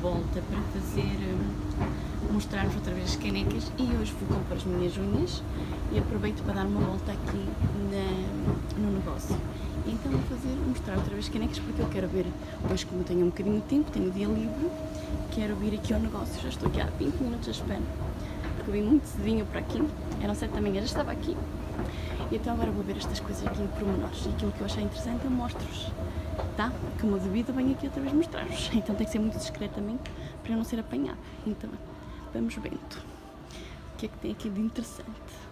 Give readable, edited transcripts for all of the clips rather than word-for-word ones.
volta para fazer, mostrar-vos outra vez as canecas, e hoje vou comprar as minhas unhas e aproveito para dar uma volta aqui no negócio. E então vou mostrar outra vez as canecas, porque eu quero ver, hoje como eu tenho um bocadinho de tempo, tenho dia livre, quero vir aqui ao negócio. Já estou aqui há 20 minutos à espera, porque eu vim muito cedinho para aqui, eram 7 da manhã, já estava aqui. E então agora vou ver estas coisas aqui em pormenores, e aquilo que eu achei interessante eu mostro-vos, tá? Como devido venho aqui outra vez mostrar-vos, então tem que ser muito discretamente para eu não ser apanhado. Então vamos vendo o que é que tem aqui de interessante.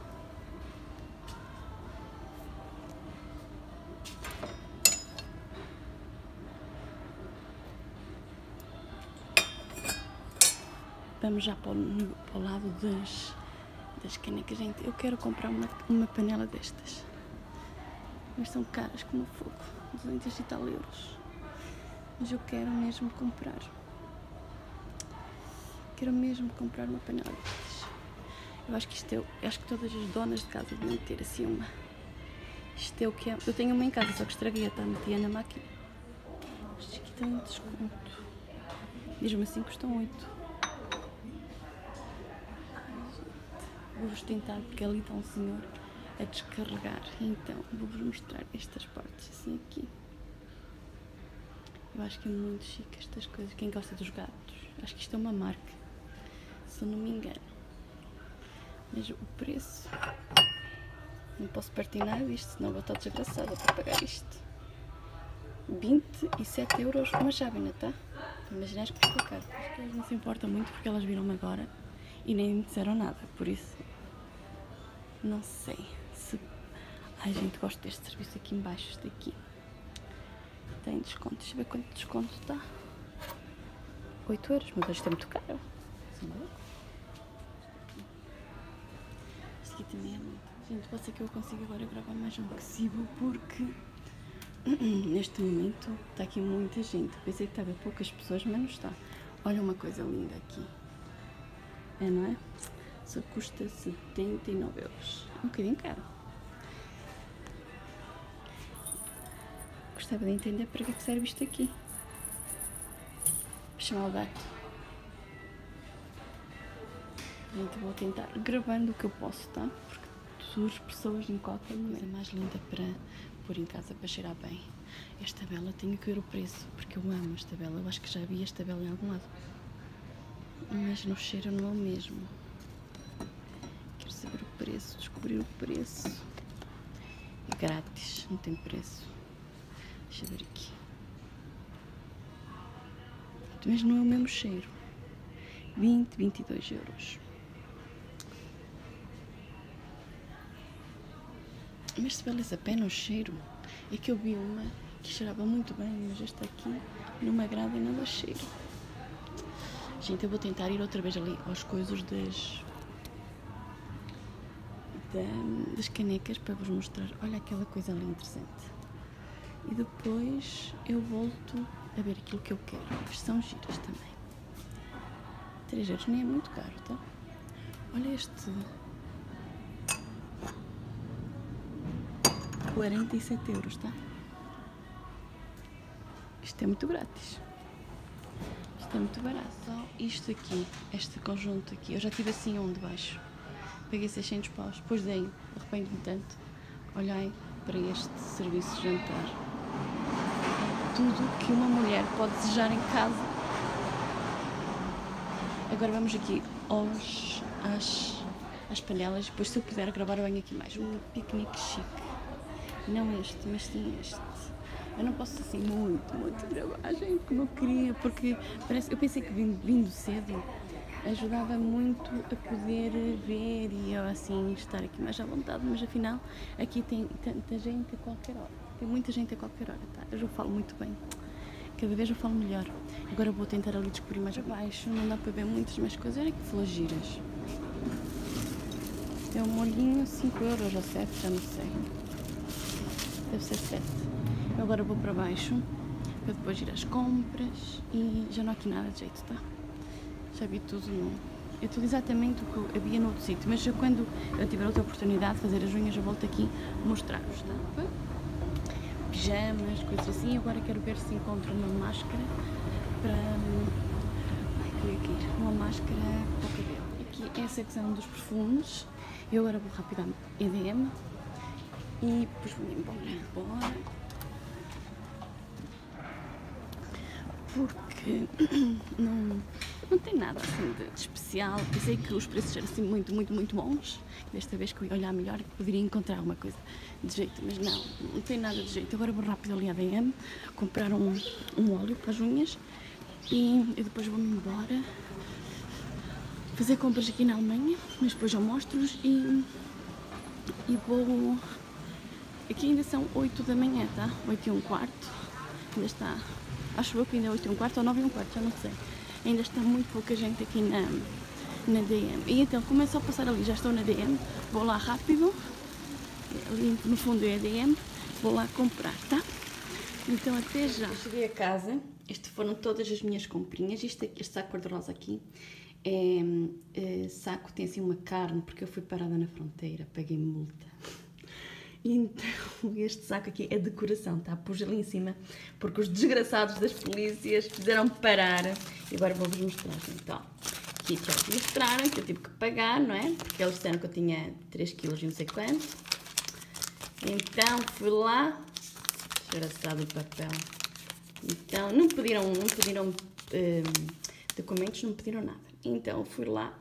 Vamos já para o lado das canecas. Gente, eu quero comprar uma panela destas, mas são caras como fogo, 200 e tal euros, mas eu quero mesmo comprar. Quero mesmo comprar uma panela destas. Eu acho que acho que todas as donas de casa deviam ter assim uma. Isto é o que é. Eu tenho uma em casa, só que estraguei, está metida na máquina. Isto aqui tem um desconto. Mesmo assim custam 8. Vou-vos tentar, porque ali está um senhor a descarregar. Então vou-vos mostrar estas partes assim aqui. Eu acho que é muito chique estas coisas. Quem gosta dos gatos, acho que isto é uma marca, se eu não me engano. Mas o preço, não posso partir nada disto, senão vou estar desgraçada para pagar isto. 27 euros uma chávena, tá? Imaginas que custa caro. Acho que elas não se importam muito, porque elas viram-me agora e nem me disseram nada, por isso não sei se... Ai gente, gosto deste serviço aqui em baixo, este aqui tem desconto, deixa eu ver quanto desconto está. 8 euros, mas isto é muito caro. Este aqui também é muito. Gente, pode ser que eu consiga agora gravar mais um possível, porque neste momento está aqui muita gente. Pensei que estava poucas pessoas, mas não está. Olha uma coisa linda aqui, é, não é? Só custa 79 euros, um bocadinho caro. Gostava de entender para que serve isto aqui. Vou chamar o gato. Gente, vou tentar gravando o que eu posso, tá? Porque surge pessoas em qualquer momento. É mais linda para pôr em casa, para cheirar bem. Esta vela, tenho que ver o preço, porque eu amo esta vela. Eu acho que já vi esta vela em algum lado, mas no cheiro não é o mesmo. Quero saber o preço, descobrir o preço. É grátis, não tem preço. Deixa eu ver aqui. Mas não é o mesmo cheiro. 22 euros. Mas se vale a pena o cheiro? É que eu vi uma que cheirava muito bem, mas esta aqui não me agrada e não dá cheiro. Gente, eu vou tentar ir outra vez ali aos coisas das canecas para vos mostrar. Olha aquela coisa ali interessante. E depois eu volto a ver aquilo que eu quero. Mas são giras também. 3 euros nem é muito caro, tá? Olha este. 47 euros, tá? Isto é muito grátis. Isto é muito barato. Só isto aqui, este conjunto aqui. Eu já tive assim um de baixo. Paguei 600 paus. Depois dei, arrependo-me tanto. Olhai para este serviço de jantar. Tudo que uma mulher pode desejar em casa. Agora vamos aqui às panelas. Depois, se eu puder gravar, eu venho aqui mais. Um piquenique chique. Não este, mas sim este. Eu não posso assim muito gravar, gente, como eu queria, porque eu pensei que vindo cedo ajudava muito a poder ver e eu assim estar aqui mais à vontade, mas afinal aqui tem tanta gente a qualquer hora. Tem muita gente a qualquer hora, tá? Eu já falo muito bem. Cada vez eu falo melhor. Agora vou tentar ali descobrir mais abaixo, não dá para ver muitas mais coisas. Olha que flores giras. É um molhinho, 5 euros ou 7, já não sei. Deve ser 7. Eu agora vou para baixo, para depois ir às compras e já não há aqui nada de jeito, tá? Já vi tudo é tudo exatamente o que havia no outro sítio, mas quando eu tiver outra oportunidade de fazer as unhas, eu volto aqui mostrar-vos, tá? Pijamas, coisas assim. Agora quero ver se encontro uma máscara máscara para o cabelo. Aqui é a secção dos perfumes. Eu agora vou rápido à EDM e depois vou embora. Porque não tem nada assim de especial. Pensei que os preços eram assim muito bons. Desta vez que eu ia olhar melhor que poderia encontrar alguma coisa de jeito, mas não tem nada de jeito. Agora vou rápido ali à DM comprar um óleo para as unhas e depois vou-me embora fazer compras aqui na Alemanha, mas depois eu mostro-vos e vou... Aqui ainda são 8 da manhã, tá? 8h15, ainda está... Acho eu que ainda é 8h15 ou 9h15, já não sei. Ainda está muito pouca gente aqui na DM. E então, como é só passar ali, já estou na DM, vou lá rápido, ali no fundo é a DM, vou lá comprar, tá? Então até já. Eu cheguei a casa, estas foram todas as minhas comprinhas, este saco cor-de-rosa aqui saco, tem assim uma carne, porque eu fui parada na fronteira, paguei multa. Então, este saco aqui é decoração, tá? Pus ali em cima, porque os desgraçados das polícias fizeram parar. E agora vou-vos mostrar, então. Aqui já vos mostraram que eu tive que pagar, não é? Porque eles disseram que eu tinha 3 kg e não sei quanto. Então, fui lá. Desgraçado o papel. Então, não pediram documentos, não pediram nada. Então, fui lá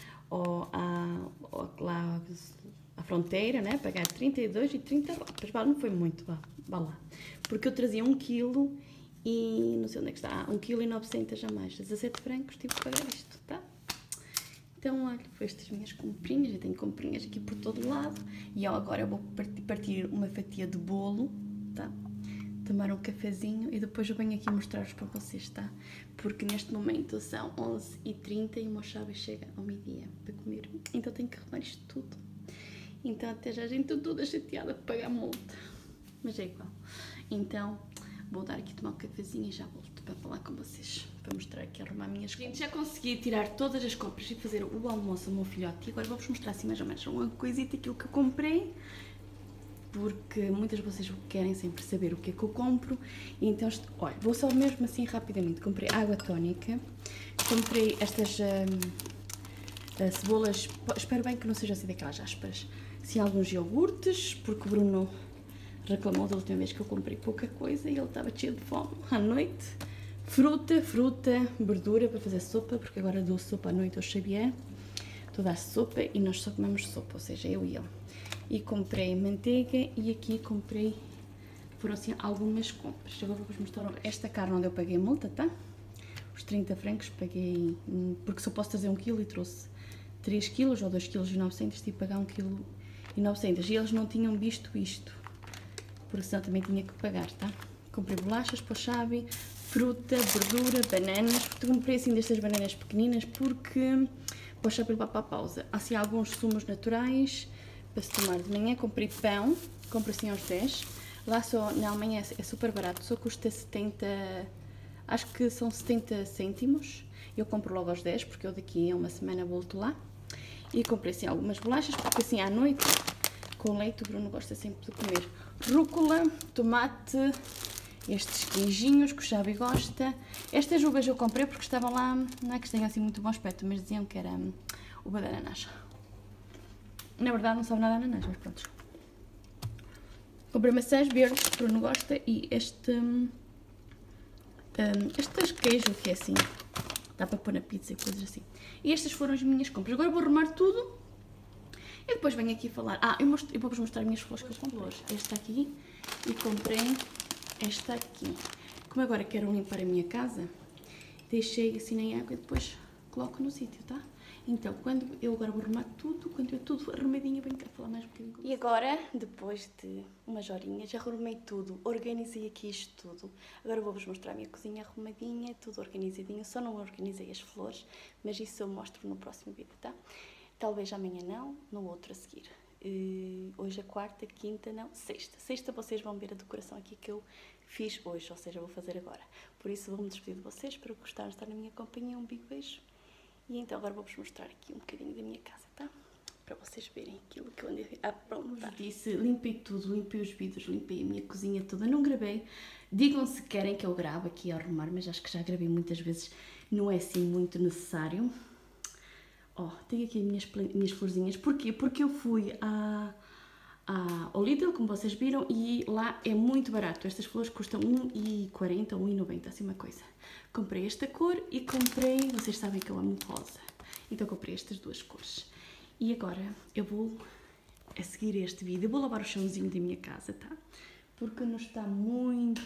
à fronteira, né? Pagar 32 e 30 rodas. Não foi muito, vá lá. Porque eu trazia 1 kg e não sei onde é que está. 1 kg e 900 a mais. 17 francos, tive que pagar isto, tá? Então, olha, foi estas minhas comprinhas. Eu tenho comprinhas aqui por todo lado. E agora eu vou partir uma fatia de bolo, tá? Tomar um cafezinho e depois eu venho aqui mostrar-vos para vocês, tá? Porque neste momento são 11h30 e o meu chave chega ao meio-dia para comer. Então tenho que arrumar isto tudo. Então até já a gente está toda chateada por pagar multa. Mas é igual. Então vou dar aqui tomar um cafezinho e já volto para falar com vocês. Para mostrar aqui, arrumar minhas compras. Já consegui tirar todas as compras e fazer o almoço ao meu filhote. E agora vou-vos mostrar assim mais ou menos uma coisita, aquilo que eu comprei. Porque muitas de vocês querem sempre saber o que é que eu compro. Então, olha, vou só mesmo assim rapidamente. Comprei água tónica, comprei estas cebolas, espero bem que não seja assim daquelas ásperas. Sim, alguns iogurtes, porque o Bruno reclamou da última vez que eu comprei pouca coisa e ele estava cheio de fome à noite. Fruta, verdura para fazer sopa, porque agora dou sopa à noite ao Xavier. Estou a dar sopa e nós só comemos sopa, ou seja, eu e ele. E comprei manteiga e aqui comprei, foram assim algumas compras. Agora vou-vos mostrar esta carne onde eu paguei multa, tá? Os 30 francos paguei, porque só posso trazer 1 kg e trouxe 3 kg ou 2 kg e 900, tive que pagar 1 kg e 900. E eles não tinham visto isto, porque senão também tinha que pagar, tá? Comprei bolachas para o Xavi, fruta, verdura, bananas, porque comprei assim destas bananas pequeninas, porque para o Xavi levar para a pausa. Há assim alguns sumos naturais para se tomar de manhã. Comprei pão, compro assim aos 10. Lá só, na Alemanha é super barato, só custa 70, acho que são 70 cêntimos. Eu compro logo aos 10, porque eu daqui a uma semana volto lá. E comprei assim algumas bolachas, porque assim à noite, com leite, o Bruno gosta sempre de comer. Rúcula, tomate, estes queijinhos que o Xavi gosta. Estas uvas eu comprei porque estavam lá, não é que tenham assim muito bom aspecto, mas diziam que era uva de ananás. Na verdade não sabe nada de ananás, mas pronto. Comprei maçãs verdes, que o Bruno gosta, e este queijo que é assim, dá para pôr na pizza e coisas assim. E estas foram as minhas compras. Agora vou arrumar tudo e depois venho aqui falar. Eu vou-vos mostrar as minhas flores que eu comprei. Esta aqui, e comprei esta aqui. Como agora quero limpar a minha casa, deixei assim em água e depois coloco no sítio, tá? Então, quando eu agora vou arrumar tudo, quando eu tudo arrumadinho, venho cá falar mais um bocadinho com vocês. E agora, depois de umas horinhas, já arrumei tudo, organizei aqui isto tudo. Agora vou-vos mostrar a minha cozinha arrumadinha, tudo organizadinho. Só não organizei as flores, mas isso eu mostro no próximo vídeo, tá? Talvez amanhã não, no outro a seguir. Hoje é quarta, quinta, não, sexta. Sexta vocês vão ver a decoração aqui que eu fiz hoje, ou seja, vou fazer agora. Por isso vou-me despedir de vocês, espero que gostaram de estar na minha companhia. Um big beijo. E então agora vou-vos mostrar aqui um bocadinho da minha casa, tá? Para vocês verem aquilo que eu andei a aprontar. Disse, limpei tudo, limpei os vidros, limpei a minha cozinha toda, não gravei. Digam se querem que eu grave aqui a arrumar, mas acho que já gravei muitas vezes, não é assim muito necessário. Ó, tenho aqui minhas florzinhas. Porquê? Porque eu fui ao Lidl, como vocês viram, e lá é muito barato. Estas flores custam 1,40 ou 1,90, assim uma coisa. Comprei esta cor e comprei, vocês sabem que eu amo rosa, então comprei estas duas cores. E agora eu vou a seguir este vídeo, eu vou lavar o chãozinho da minha casa, tá? Porque não está muito...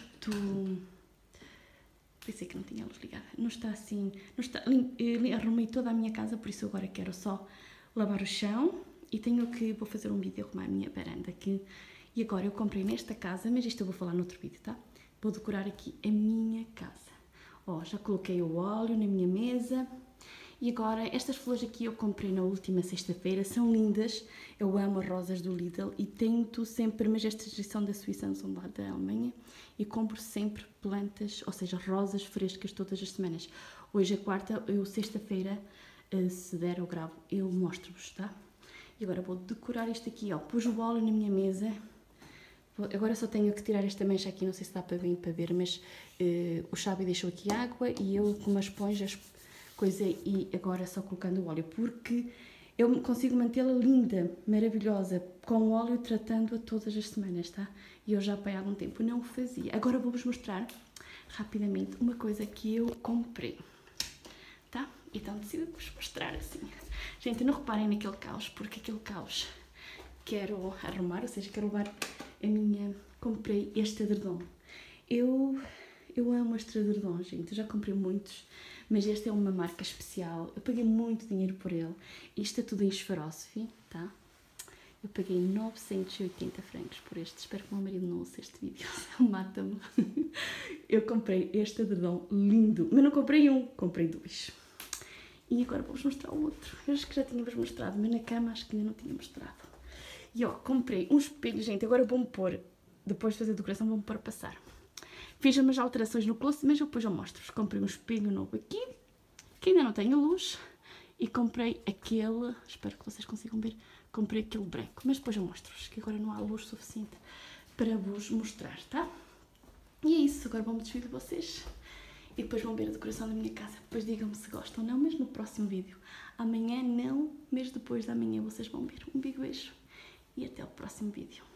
Pensei que não tinha a luz ligada. Não está assim... Não está... Arrumei toda a minha casa, por isso agora quero só lavar o chão. E vou fazer um vídeo arrumar a minha varanda aqui. E agora eu comprei nesta casa, mas isto eu vou falar noutro vídeo, tá? Vou decorar aqui a minha casa. Ó, já coloquei o óleo na minha mesa. E agora, estas flores aqui eu comprei na última sexta-feira, são lindas. Eu amo as rosas do Lidl e tento sempre, mas estas são da Suíça, não são lá da Alemanha. E compro sempre plantas, ou seja, rosas frescas todas as semanas. Hoje é quarta, sexta-feira, se der eu gravo, eu mostro-vos, tá? E agora vou decorar isto aqui, ó. Pus o óleo na minha mesa. Agora só tenho que tirar esta mancha aqui, não sei se dá para ver, mas o Xabi deixou aqui água e eu com uma esponja e agora só colocando o óleo, porque eu consigo mantê-la linda, maravilhosa, com o óleo, tratando-a todas as semanas, tá? E eu já há algum tempo não o fazia. Agora vou-vos mostrar rapidamente uma coisa que eu comprei, tá? Então decido-vos mostrar assim. Gente, não reparem naquele caos, porque aquele caos quero arrumar, ou seja, quero levar a minha... Comprei este edredom. Eu amo este edredom, gente, eu já comprei muitos, mas este é uma marca especial. Eu paguei muito dinheiro por ele. Isto é tudo em Swarovski, tá? Eu paguei 980 francos por este. Espero que o meu marido não ouça este vídeo, ele mata-me. Eu comprei este edredom lindo, mas não comprei um, comprei dois. E agora vou-vos mostrar o outro. Eu acho que já tinha-vos mostrado, mas na cama acho que ainda não tinha mostrado. E ó, comprei um espelho, gente, agora vou-me pôr, depois de fazer a decoração, vou-me pôr a passar. Fiz umas alterações no closet, mas depois eu mostro-vos. Comprei um espelho novo aqui, que ainda não tem luz, e comprei aquele, espero que vocês consigam ver, comprei aquele branco, mas depois eu mostro-vos, que agora não há luz suficiente para vos mostrar, tá? E é isso, agora vou-me despedir de vocês. E depois vão ver a decoração da minha casa. Depois digam-me se gostam ou não, mas no próximo vídeo. Amanhã não, mas depois de amanhã vocês vão ver. Um big beijo e até o próximo vídeo.